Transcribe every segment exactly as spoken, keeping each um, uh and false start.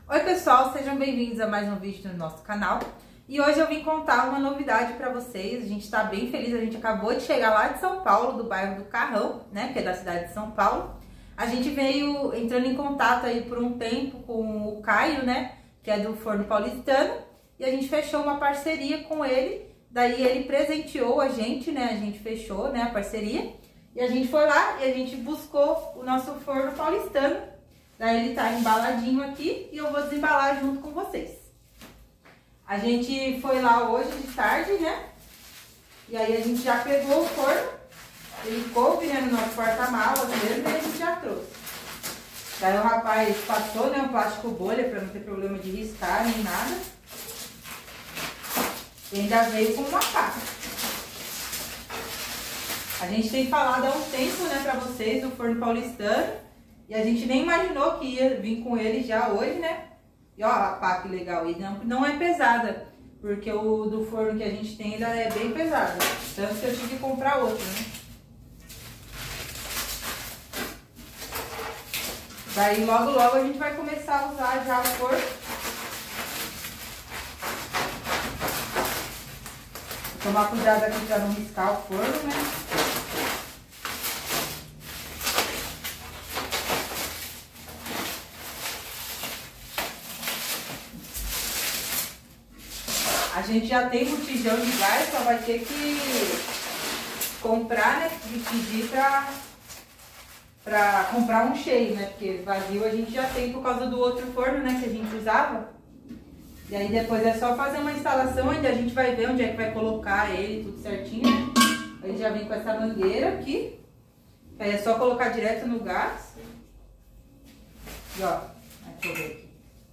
Oi pessoal, sejam bem-vindos a mais um vídeo no nosso canal. E hoje eu vim contar uma novidade para vocês. A gente está bem feliz, a gente acabou de chegar lá de São Paulo, do bairro do Carrão, né, que é da cidade de São Paulo. A gente veio entrando em contato aí por um tempo com o Caio, né, que é do Forno Paulistano, e a gente fechou uma parceria com ele. Daí ele presenteou a gente, né, a gente fechou, né, a parceria, e a gente foi lá e a gente buscou o nosso forno paulistano. Daí ele tá embaladinho aqui e eu vou desembalar junto com vocês. A gente foi lá hoje de tarde, né? E aí a gente já pegou o forno, ele coube, né, no nosso porta-malas mesmo, e a gente já trouxe. Daí o rapaz passou, né, um plástico bolha para não ter problema de riscar nem nada. E ainda veio com uma faca. A gente tem falado há um tempo, né, pra vocês do forno paulistano. E a gente nem imaginou que ia vir com ele já hoje, né? E ó, a pá, que legal. E não, não é pesada, porque o do forno que a gente tem ainda é bem pesado. Tanto que eu tive que comprar outro, né? Daí logo logo a gente vai começar a usar já o forno. Vou tomar cuidado aqui pra não riscar o forno, né? A gente já tem botijão de gás, só vai ter que comprar, né? E pedir pra, pra comprar um cheio, né? Porque vazio a gente já tem por causa do outro forno, né? Que a gente usava. E aí depois é só fazer uma instalação onde a gente vai ver onde é que vai colocar ele, tudo certinho, né? Aí já vem com essa mangueira aqui. Aí é só colocar direto no gás. E ó, deixa eu ver aqui.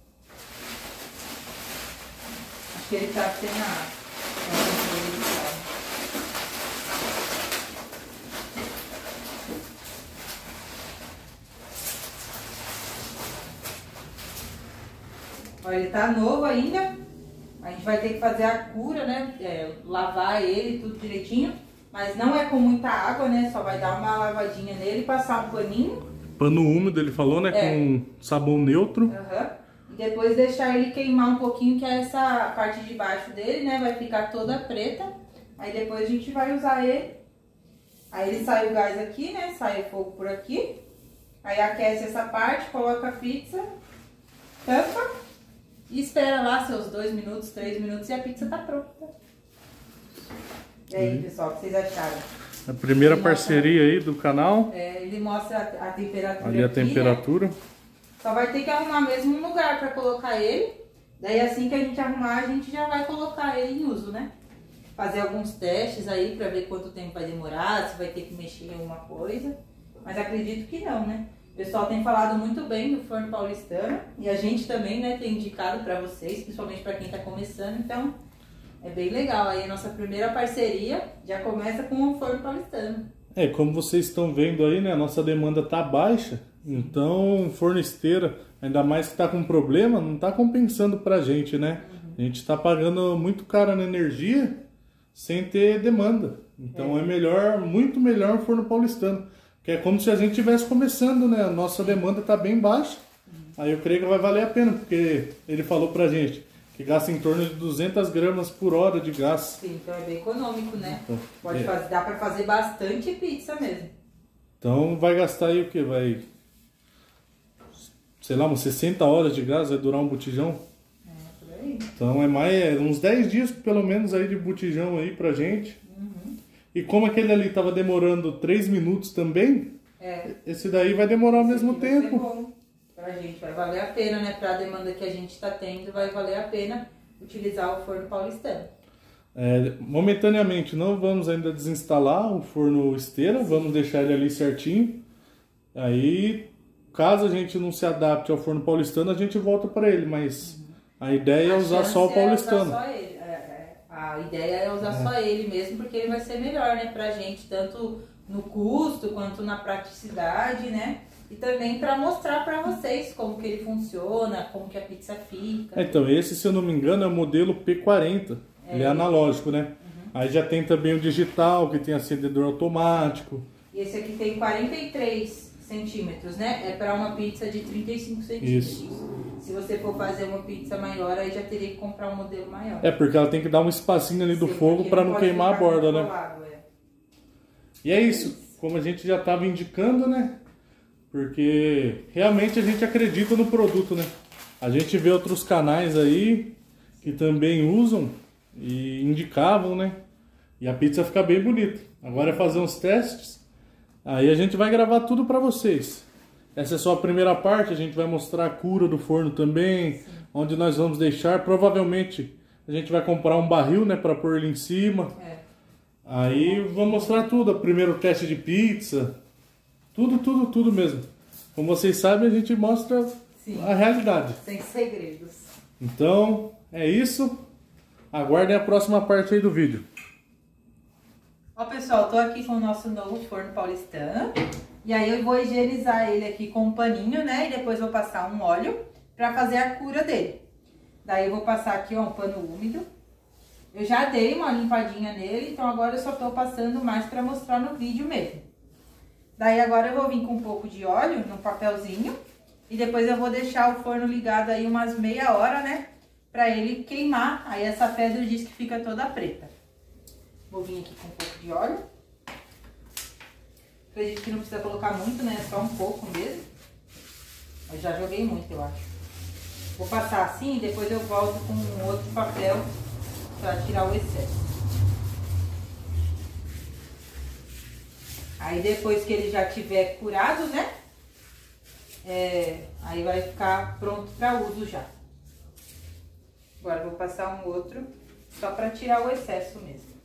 Acho que ele tá sem a... Olha, ele tá novo ainda. A gente vai ter que fazer a cura, né? É, lavar ele tudo direitinho. Mas não é com muita água, né? Só vai dar uma lavadinha nele, passar um paninho. Pano úmido, ele falou, né? É. Com sabão neutro. Uhum. E depois deixar ele queimar um pouquinho, que é essa parte de baixo dele, né? Vai ficar toda preta. Aí depois a gente vai usar ele. Aí ele sai o gás aqui, né? Sai o fogo por aqui. Aí aquece essa parte, coloca a pizza, tampa. E espera lá seus dois minutos, três minutos e a pizza tá pronta. E aí, pessoal, o que vocês acharam? A primeira ele parceria mostra, aí do canal. É, ele mostra a, a temperatura ali a aqui, temperatura. Né? Só vai ter que arrumar mesmo um lugar pra colocar ele. Daí assim que a gente arrumar, a gente já vai colocar ele em uso, né? Fazer alguns testes aí pra ver quanto tempo vai demorar, se vai ter que mexer em alguma coisa. Mas acredito que não, né? O pessoal tem falado muito bem do forno paulistano e a gente também, né, tem indicado para vocês, principalmente para quem está começando, então é bem legal. Aí a nossa primeira parceria já começa com o forno paulistano. É, como vocês estão vendo aí, né, a nossa demanda tá baixa, então forno esteira, ainda mais que tá com problema, não tá compensando pra gente, né? Uhum. A gente tá pagando muito caro na energia sem ter demanda, então é, é melhor, muito melhor o forno paulistano. Que é como se a gente estivesse começando, né? A nossa demanda está bem baixa. Uhum. Aí eu creio que vai valer a pena, porque ele falou pra gente que gasta em torno de duzentas gramas por hora de gás. Sim, então é bem econômico, né? Então, Pode é. fazer, dá para fazer bastante pizza mesmo. Então vai gastar aí o que? Vai, sei lá, umas sessenta horas de gás, vai durar um botijão. É, por aí. Então é mais é, uns dez dias pelo menos aí de botijão aí pra gente. E como aquele ali estava demorando três minutos também, é. esse daí vai demorar ao mesmo tempo. Vai ser bom pra gente, vai valer a pena, né? Para a demanda que a gente está tendo, vai valer a pena utilizar o forno paulistano. É, momentaneamente não vamos ainda desinstalar o forno esteira, Sim. vamos deixar ele ali certinho. Aí, caso a gente não se adapte ao forno paulistano, a gente volta para ele, mas uhum. a ideia a é usar só o paulistano. É usar só ele. A ideia é usar é. só ele mesmo, porque ele vai ser melhor, né, pra gente, tanto no custo quanto na praticidade, né? E também para mostrar para vocês como que ele funciona, como que a pizza fica. É, então, esse, se eu não me engano, é o modelo P quarenta. É. Ele é analógico, né? Uhum. Aí já tem também o digital, que tem acendedor automático. E esse aqui tem quarenta e três centímetros, né? É para uma pizza de trinta e cinco centímetros. Isso. Se você for fazer uma pizza maior, aí já teria que comprar um modelo maior. É, porque ela tem que dar um espacinho ali do Sim, fogo para não, não queimar a borda, né? Colado, é. E é isso, como a gente já estava indicando, né? Porque realmente a gente acredita no produto, né? A gente vê outros canais aí que também usam e indicavam, né? E a pizza fica bem bonita. Agora é fazer uns testes, aí a gente vai gravar tudo para vocês. Essa é só a primeira parte, a gente vai mostrar a cura do forno também, Sim. onde nós vamos deixar. Provavelmente a gente vai comprar um barril, né, para pôr ele em cima. É. Aí vamos mostrar tudo, o primeiro teste de pizza, tudo, tudo, tudo mesmo. Como vocês sabem, a gente mostra Sim. a realidade. Sem segredos. Então, é isso. Aguardem a próxima parte aí do vídeo. Ó, pessoal, tô aqui com o nosso novo forno paulistano. E aí eu vou higienizar ele aqui com um paninho, né? E depois vou passar um óleo pra fazer a cura dele. Daí eu vou passar aqui, ó, um pano úmido. Eu já dei uma limpadinha nele, então agora eu só tô passando mais pra mostrar no vídeo mesmo. Daí agora eu vou vir com um pouco de óleo num papelzinho. E depois eu vou deixar o forno ligado aí umas meia hora, né? Pra ele queimar. Aí essa pedra diz que fica toda preta. Vou vir aqui com um pouco de óleo. Acredito que não precisa colocar muito, né? Só um pouco mesmo. Eu já joguei muito, eu acho. Vou passar assim e depois eu volto com um outro papel para tirar o excesso. Aí depois que ele já tiver curado, né? É, aí vai ficar pronto para uso já. Agora eu vou passar um outro só para tirar o excesso mesmo.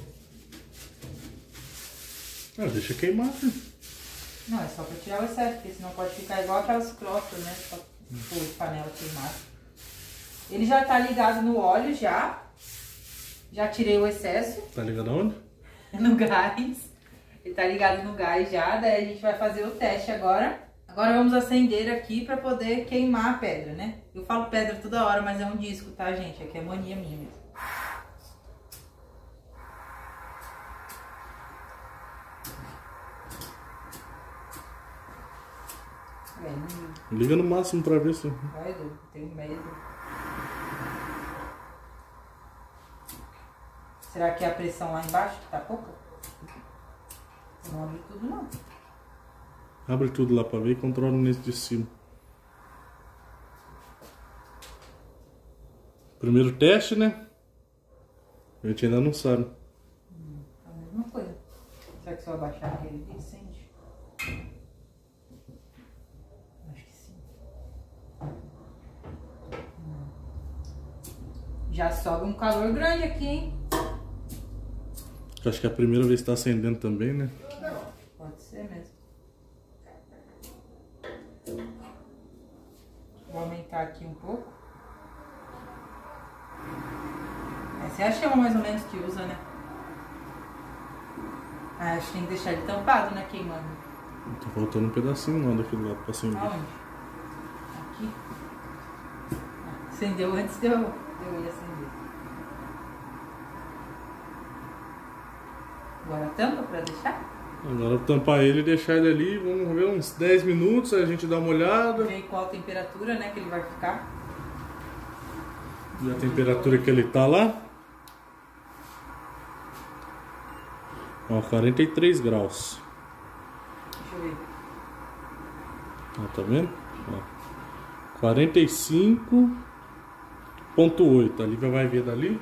Ah, deixa queimar, né? Não, é só pra tirar o excesso, porque senão pode ficar igual aquelas crostas, né? Só por panela queimada. Ele já tá ligado no óleo, já. Já tirei o excesso. Tá ligado aonde? No gás. Ele tá ligado no gás já, daí a gente vai fazer o teste agora. Agora vamos acender aqui pra poder queimar a pedra, né? Eu falo pedra toda hora, mas é um disco, tá, gente? Aqui é mania minha mesmo. É, liga no máximo pra ver se... Vai, eu tenho medo. Será que é a pressão lá embaixo que tá pouca? Não abre tudo não. Abre tudo lá pra ver e controla nesse de cima. Primeiro teste, né? A gente ainda não sabe. Hum, a mesma coisa. Será que se eu abaixar aqui ele acende? Já sobe um calor grande aqui, hein? Eu acho que é a primeira vez que tá acendendo também, né? Pode ser mesmo. Vou aumentar aqui um pouco. Essa é a chama mais ou menos que usa, né? Ah, acho que tem que deixar ele tampado, né? Queimando. Tá faltando um pedacinho lá daquele lado pra acender. Aonde? Aqui. Ah, acendeu antes de eu, eu ir acender. Agora tampa pra deixar? Agora tampar ele e deixar ele ali, vamos ver uns dez minutos, aí a gente dá uma olhada. Ver qual a temperatura, né, que ele vai ficar. E a temperatura que ele tá lá. Ó, quarenta e três graus. Deixa eu ver. Ó, tá vendo? Ó, quarenta e cinco ponto oito. A Lívia vai ver dali.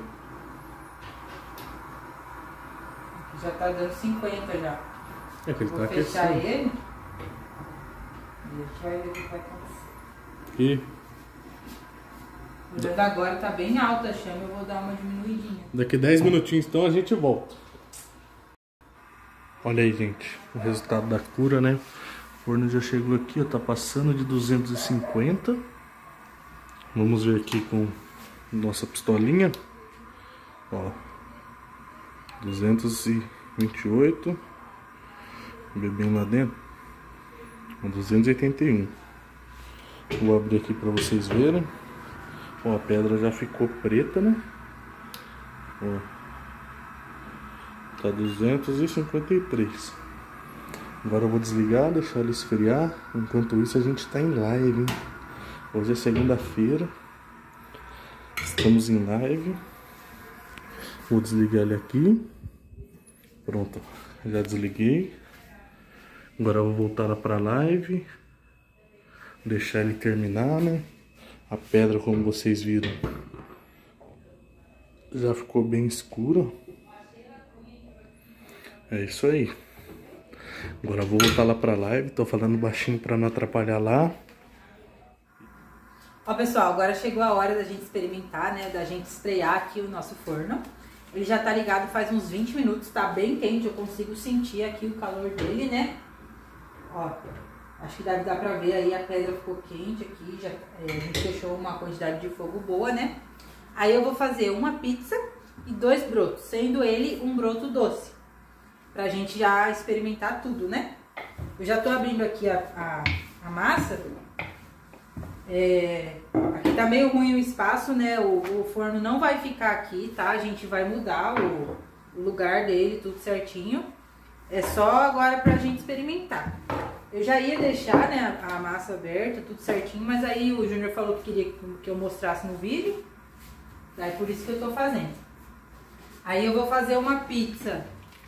Já tá dando cinquenta já. É que ele Vou tá fechar aquecendo. ele. E a gente vai ver o que vai acontecer. E Olhando agora tá bem alta a chama, eu vou dar uma diminuidinha. daqui dez minutinhos então a gente volta. Olha aí, gente, o resultado da cura, né? O forno já chegou aqui, ó, tá passando de duzentos e cinquenta. Vamos ver aqui com nossa pistolinha. Ó, duzentos e vinte e oito. Bebendo lá dentro. duzentos e oitenta e um. Vou abrir aqui para vocês verem. Ó, a pedra já ficou preta, né? Ó, tá duzentos e cinquenta e três. Agora eu vou desligar, deixar ele esfriar. Enquanto isso a gente tá em live, hein? Hoje é segunda-feira. Estamos em live. Vou desligar ele aqui. Pronto, já desliguei. Agora eu vou voltar lá pra live. Deixar ele terminar, né? A pedra, como vocês viram, já ficou bem escura. É isso aí. Agora eu vou voltar lá pra live. Tô falando baixinho pra não atrapalhar lá. Ó, pessoal, agora chegou a hora da gente experimentar, né? Da gente estrear aqui o nosso forno. Ele já tá ligado faz uns vinte minutos, tá bem quente. Eu consigo sentir aqui o calor dele, né? Ó, acho que deve dar pra ver aí, a pedra ficou quente aqui. Já, é, a gente deixou uma quantidade de fogo boa, né? Aí eu vou fazer uma pizza e dois brotos, sendo ele um broto doce. Pra gente já experimentar tudo, né? Eu já tô abrindo aqui a, a, a massa. É, aqui tá meio ruim o espaço, né? O, o forno não vai ficar aqui, tá? A gente vai mudar o, o lugar dele, tudo certinho. É só agora pra gente experimentar. Eu já ia deixar, né, a massa aberta, tudo certinho, mas aí o Júnior falou que queria que eu mostrasse no vídeo. Daí por isso que eu tô fazendo. Aí eu vou fazer uma pizza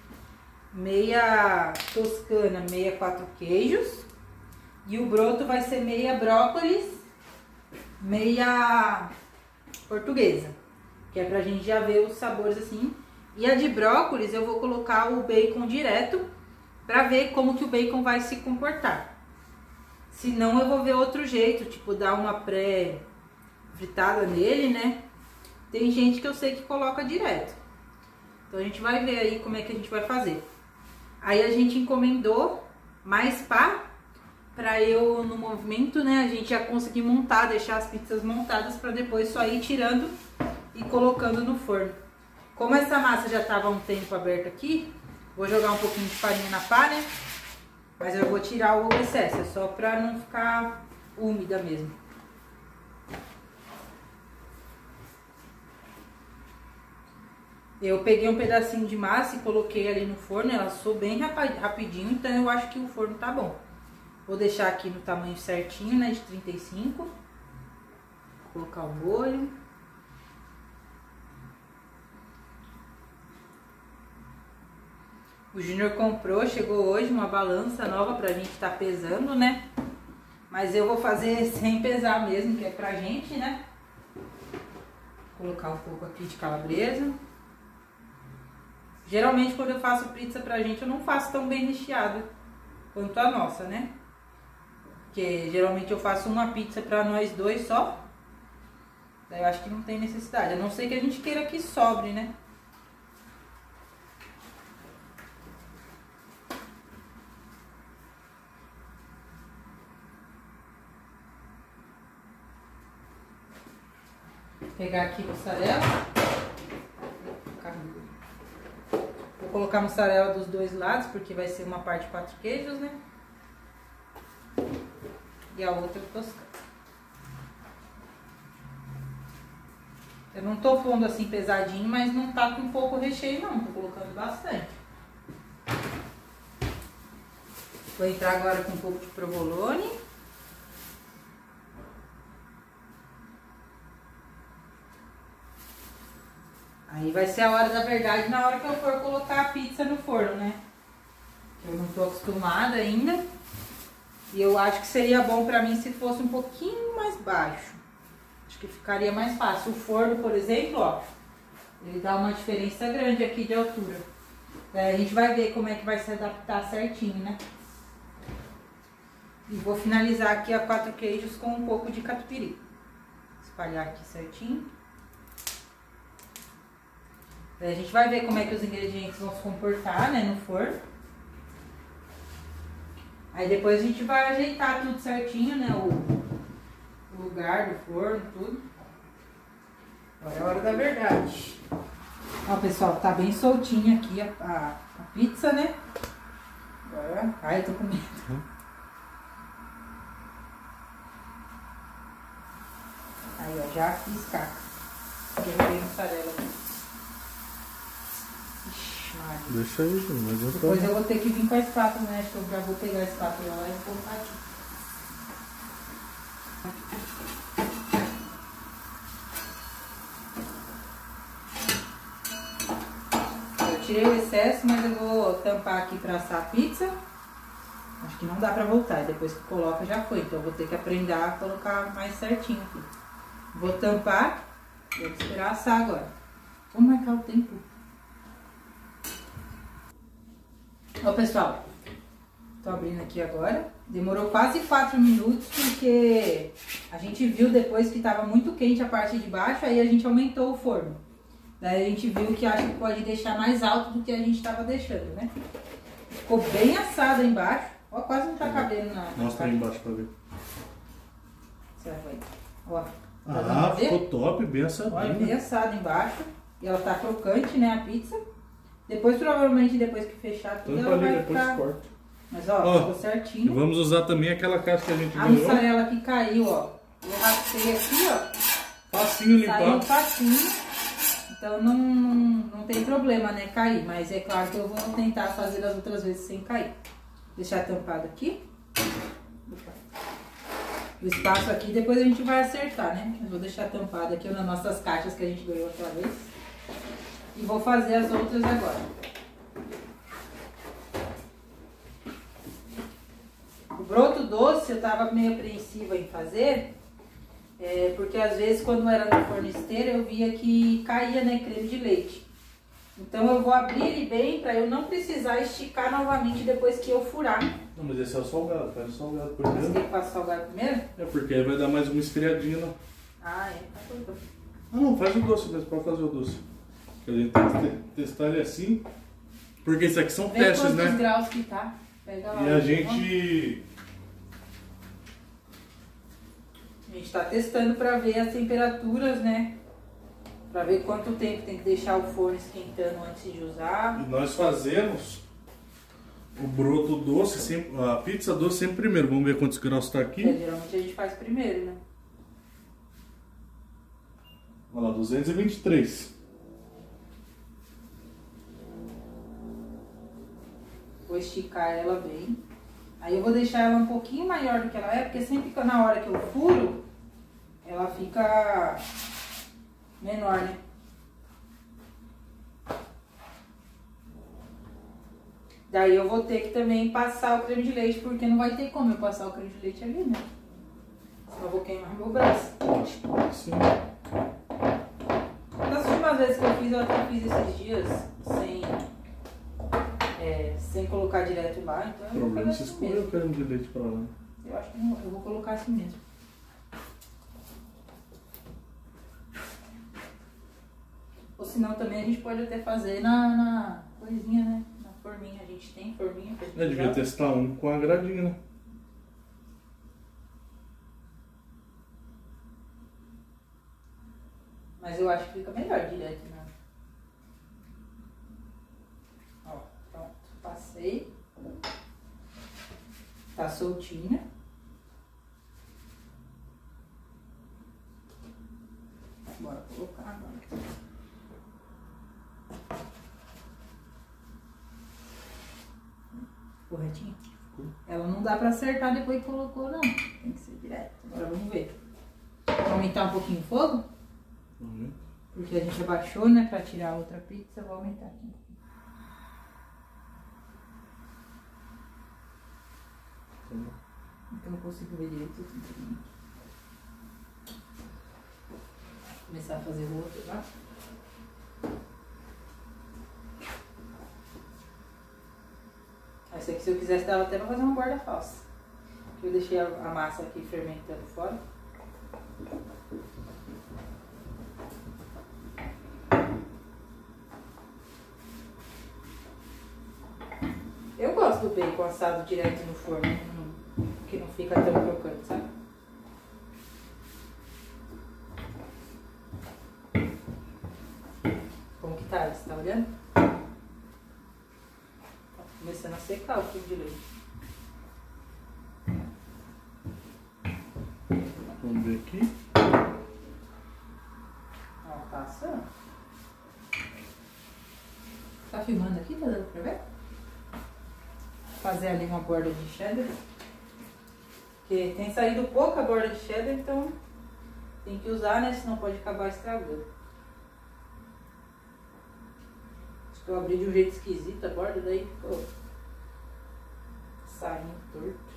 meia toscana, meia quatro queijos. E o broto vai ser meia brócolis, meia portuguesa. Que é pra gente já ver os sabores assim. E a de brócolis eu vou colocar o bacon direto pra ver como que o bacon vai se comportar. Se não, eu vou ver outro jeito, tipo dar uma pré-fritada nele, né? Tem gente que eu sei que coloca direto. Então a gente vai ver aí como é que a gente vai fazer. Aí a gente encomendou mais pá pra eu, no movimento, né, a gente já conseguir montar, deixar as pizzas montadas pra depois só ir tirando e colocando no forno. Como essa massa já tava há um tempo aberta aqui, vou jogar um pouquinho de farinha na pá, né? Mas eu vou tirar o excesso, é só pra não ficar úmida mesmo. Eu peguei um pedacinho de massa e coloquei ali no forno, ela assou bem rapidinho, então eu acho que o forno tá bom. Vou deixar aqui no tamanho certinho, né, de trinta e cinco. Vou colocar o molho. O Júnior comprou, chegou hoje uma balança nova pra gente tá pesando, né? Mas eu vou fazer sem pesar mesmo, que é pra gente, né? Vou colocar um pouco aqui de calabresa. Geralmente quando eu faço pizza pra gente, eu não faço tão bem recheada quanto a nossa, né? Porque geralmente eu faço uma pizza pra nós dois só. Daí eu acho que não tem necessidade, a não ser que a gente queira que sobre, né? Vou pegar aqui mussarela. Vou colocar mussarela dos dois lados, porque vai ser uma parte quatro queijos, né? E a outra toscana. Eu não tô pondo assim pesadinho, mas não tá com pouco recheio não, tô colocando bastante. Vou entrar agora com um pouco de provolone. Aí vai ser a hora da verdade na hora que eu for colocar a pizza no forno, né? Eu não tô acostumada ainda. E eu acho que seria bom pra mim se fosse um pouquinho mais baixo. Acho que ficaria mais fácil. O forno, por exemplo, ó, ele dá uma diferença grande aqui de altura. Daí a gente vai ver como é que vai se adaptar certinho, né? E vou finalizar aqui a quatro queijos com um pouco de catupiry. Espalhar aqui certinho. Daí a gente vai ver como é que os ingredientes vão se comportar, né, no forno. Aí depois a gente vai ajeitar tudo certinho, né, o, o lugar do forno, tudo. Agora é a hora da verdade. Ó, pessoal, tá bem soltinha aqui a, a, a pizza, né? Agora, ai, eu tô com medo. Aí, ó, já fiz caca. Joguei mussarela aqui. Ixi, Maria. Deixa aí, mas eu tô... Depois eu vou ter que vir com a espátula, né? Acho que eu já vou pegar a espátula lá e colocar aqui. tirei o excesso, mas eu vou tampar aqui pra assar a pizza. Acho que não dá pra voltar, e depois que coloca já foi. Então eu vou ter que aprender a colocar mais certinho aqui. Vou tampar, vou esperar assar agora. Vamos marcar o tempo. Ó, pessoal, tô abrindo aqui agora. Demorou quase quatro minutos, porque a gente viu depois que tava muito quente a parte de baixo, aí a gente aumentou o forno. Daí a gente viu que acho que pode deixar mais alto do que a gente tava deixando, né? Ficou bem assado embaixo. Ó, quase não tá cabendo na... Mostra aí embaixo pra ver. Será que vai? Ó, tá ah, ficou top, bem assadinho. Olha, bem assado embaixo. E ela tá crocante, né, a pizza. Depois, provavelmente, depois que fechar tudo, Tampa ela ali, vai depois ficar... corta. Mas, ó, Ó, ficou certinho. Vamos usar também aquela caixa que a gente A ganhou. mussarela que caiu, ó. Eu raspei aqui, ó. Facinho limpar. Saiu facinho. Então, não, não, não tem problema, né, cair. Mas é claro que eu vou tentar fazer as outras vezes sem cair. Deixar tampado aqui. O espaço aqui, depois a gente vai acertar, né? Eu vou deixar tampado aqui nas nossas caixas que a gente ganhou outra vez. E vou fazer as outras agora. O broto doce eu tava meio apreensiva em fazer, é, porque às vezes quando era na fornisteira eu via que caía, né, creme de leite. Então eu vou abrir ele bem para eu não precisar esticar novamente depois que eu furar. Não, mas esse é o salgado, faz o salgado Você primeiro. tem que passar o salgado primeiro? É porque aí vai dar mais uma esfriadinha, não. Ah, é. Tá tudo bem. Ah, não, faz o doce mesmo, pode fazer o doce. A gente tem que te- testar ele assim. Porque isso aqui são Vê testes, quantos né? graus que tá. Pega lá. E a gente. A gente tá testando para ver as temperaturas, né? Para ver quanto tempo tem que deixar o forno esquentando antes de usar. E nós fazemos o broto doce, sempre, a pizza doce sempre primeiro. Vamos ver quantos graus está aqui. É, geralmente a gente faz primeiro, né? Olha lá, duzentos e vinte e três. Vou esticar ela bem. Aí eu vou deixar ela um pouquinho maior do que ela é, porque sempre que na hora que eu furo, ela fica menor, né? Daí eu vou ter que também passar o creme de leite, porque não vai ter como eu passar o creme de leite ali, né? Senão eu vou queimar meu braço. Acho que sim. Das últimas vezes que eu fiz, eu até fiz esses dias sem, é, sem colocar direto lá, então O eu vou problema é fazer se assim escolher o mesmo. creme de leite pra lá. Eu acho que não, eu vou colocar assim mesmo. Ou senão também a gente pode até fazer na, na coisinha, né? Na forminha, a gente tem forminha pra gente Eu devia usar. testar um com a gradinha, né? Mas eu acho que fica melhor direto, né? Ó, pronto. Passei. Tá soltinha. Bora colocar agora. Corretinho? Ela não dá pra acertar depois que colocou, não. Tem que ser direto. Agora vamos ver. Vou aumentar um pouquinho o fogo. Uhum. Porque a gente abaixou, né, pra tirar a outra pizza, eu vou aumentar aqui. Uhum. Então eu consigo ver direito assim também. Vou começar a fazer o outro, tá? Essa aqui, se eu quisesse, dava até pra fazer uma borda falsa. Eu deixei a, a massa aqui fermentando fora. Eu gosto do bacon assado direto no forno, não- que não fica tão crocante, sabe? Como que tá? Você tá olhando? Tá começando a secar o creme de leite. Vamos ver aqui. Ó, tá assando. Tá filmando aqui? Tá dando pra ver? Fazer ali uma borda de cheddar. Porque tem saído pouca borda de cheddar, então tem que usar, né? Senão pode acabar estragando. Eu abri de um jeito esquisito a borda, daí ficou saindo torto.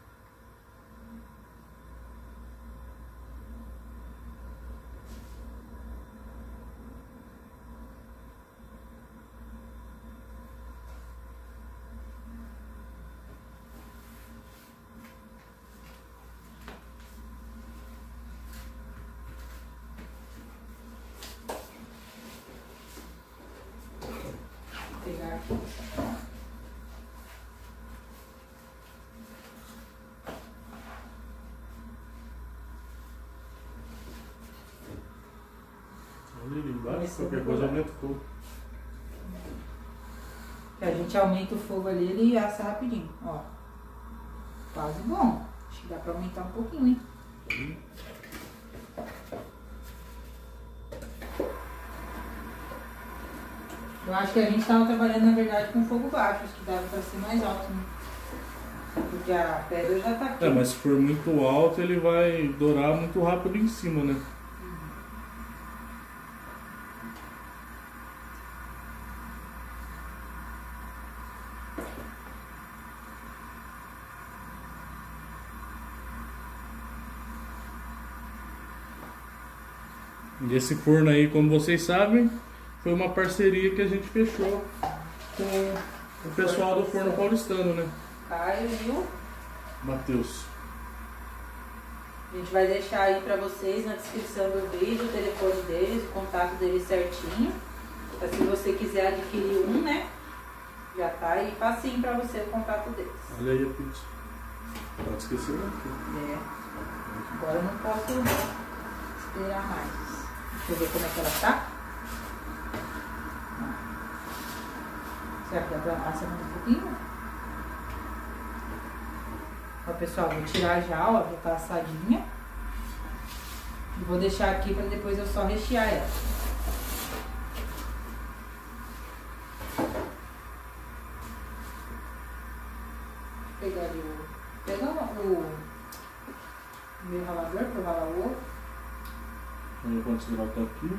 Pegar aqui. Olha ali embaixo, qualquer coisa aumenta o fogo. Que a gente aumenta o fogo ali, ele assa rapidinho, ó. Quase bom. Acho que dá pra aumentar um pouquinho, hein? Hum. Eu acho que a gente estava trabalhando, na verdade, com fogo baixo. Acho que dava para ser mais alto, né? Porque a pedra já tá aqui. É, mas se for muito alto, ele vai dourar muito rápido em cima, né? E esse forno aí, como vocês sabem, foi uma parceria que a gente fechou com o pessoal do Forno Paulistano, né? Caio e o Matheus. A gente vai deixar aí pra vocês na descrição do vídeo o telefone deles, o contato deles certinho. Então, se você quiser adquirir um, né? Já tá aí facinho pra você o contato deles. Olha aí a pizza. Pode esquecer aqui. É. Agora eu não posso esperar mais. Deixa eu ver como é que ela tá. Será que dá pra assar mais um pouquinho? Ó, pessoal, vou tirar já, ó, já tá assadinha. E vou deixar aqui pra depois eu só rechear ela. Vou pegar ali o... Pegar o... o meu ralador pra eu ralar o ovo. Vamos ver quantos graus tá aqui.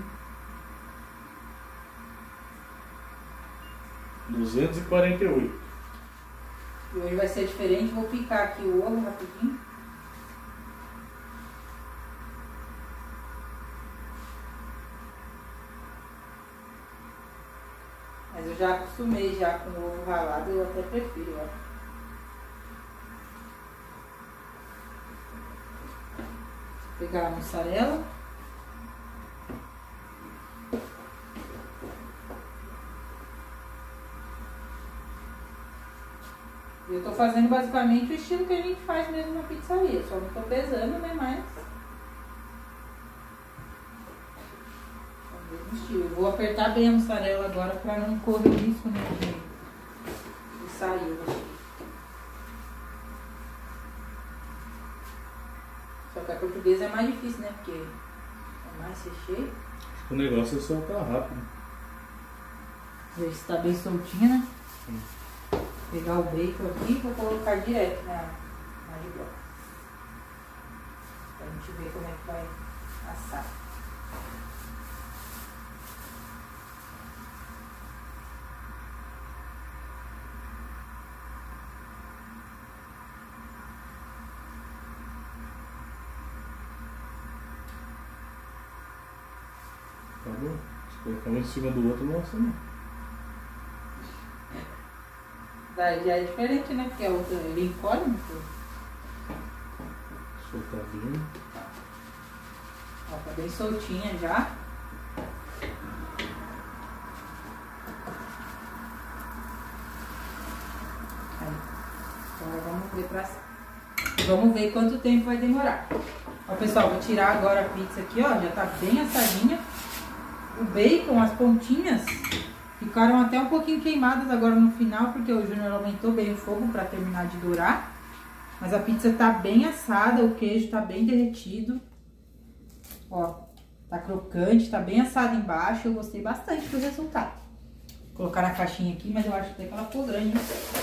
duzentos e quarenta e oito. E hoje vai ser diferente, vou picar aqui o ovo rapidinho. Mas eu já acostumei já com o ovo ralado, eu até prefiro, ó. Vou pegar a mussarela. Eu tô fazendo basicamente o estilo que a gente faz mesmo na pizzaria, só não tô pesando, né, mas... É o mesmo estilo. Eu vou apertar bem a mussarela agora pra não correr o risco, né, de, de sair. Só que a portuguesa é mais difícil, né, porque é mais recheio. O negócio é soltar rápido. Ver se tá bem soltinha, né? Hum. Pegar o bacon aqui e vou colocar direto na, na de bloco. Pra gente ver como é que vai assar. Tá bom? Se colocar um em cima do outro, não assa não. Daí já é diferente, né? Porque a outra ele encolhe muito. Soltar bem. Ó, tá bem soltinha já. Aí. Agora vamos ver pra assar. Vamos ver quanto tempo vai demorar. Ó, pessoal, vou tirar agora a pizza aqui, ó. Já tá bem assadinha. O bacon, as pontinhas, ficaram até um pouquinho queimadas agora no final, porque o Júnior aumentou bem o fogo para terminar de dourar. Mas a pizza tá bem assada, o queijo tá bem derretido. Ó, tá crocante, tá bem assado embaixo. Eu gostei bastante do resultado. Vou colocar na caixinha aqui, mas eu acho até que ela ficou grande.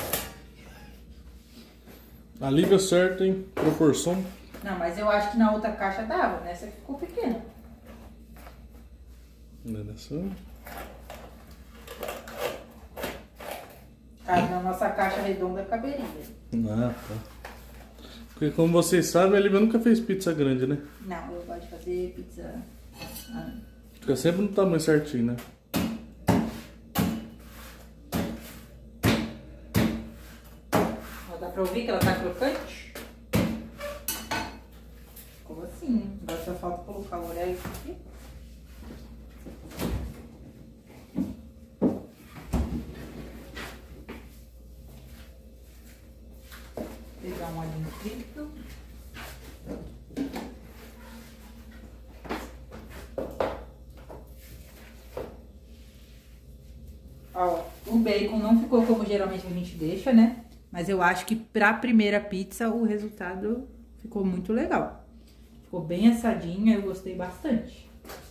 A liga certa, hein? Proporção. Não, mas eu acho que na outra caixa dava, nessa aqui ficou pequena. Não é dessa? Cabe na nossa caixa redonda caberia. Ah, tá. Porque como vocês sabem, a Lívia nunca fez pizza grande, né? Não, eu gosto de fazer pizza... Ah. Fica sempre no tamanho certinho, né? Ó, dá pra ouvir que ela tá crocante? Ficou assim. Agora só falta colocar o orégano aqui. Pegar um olhinho frito. Ó, o bacon não ficou como geralmente a gente deixa, né? Mas eu acho que pra primeira pizza o resultado ficou muito legal. Ficou bem assadinha, eu gostei bastante.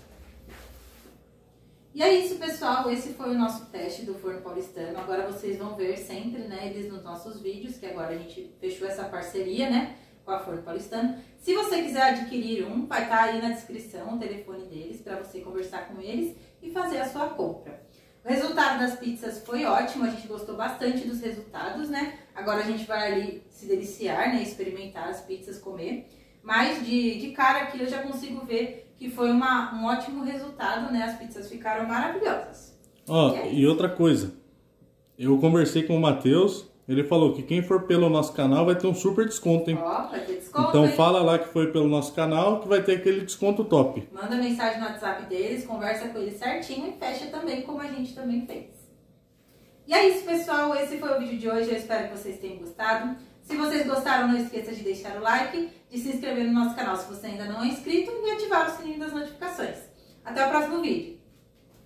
E é isso, pessoal. Esse foi o nosso teste do forno paulistano. Agora vocês vão ver sempre, né, eles nos nossos vídeos, que agora a gente fechou essa parceria, né, com a Forno Paulistano. Se você quiser adquirir um, vai estar aí na descrição o telefone deles para você conversar com eles e fazer a sua compra. O resultado das pizzas foi ótimo, a gente gostou bastante dos resultados, né? Agora a gente vai ali se deliciar, né, experimentar as pizzas, comer. Mas de, de cara aqui eu já consigo ver que foi uma, um ótimo resultado, né? As pizzas ficaram maravilhosas. Ó, e, é e outra coisa, eu conversei com o Matheus, ele falou que quem for pelo nosso canal vai ter um super desconto, hein? Ó, vai ter desconto, então hein? fala lá que foi pelo nosso canal que vai ter aquele desconto top. Manda mensagem no WhatsApp deles, conversa com eles certinho e fecha também como a gente também fez. E é isso, pessoal, esse foi o vídeo de hoje, eu espero que vocês tenham gostado. Se vocês gostaram, não esqueça de deixar o like, de se inscrever no nosso canal se você ainda não é inscrito e ativar o sininho das notificações. Até o próximo vídeo.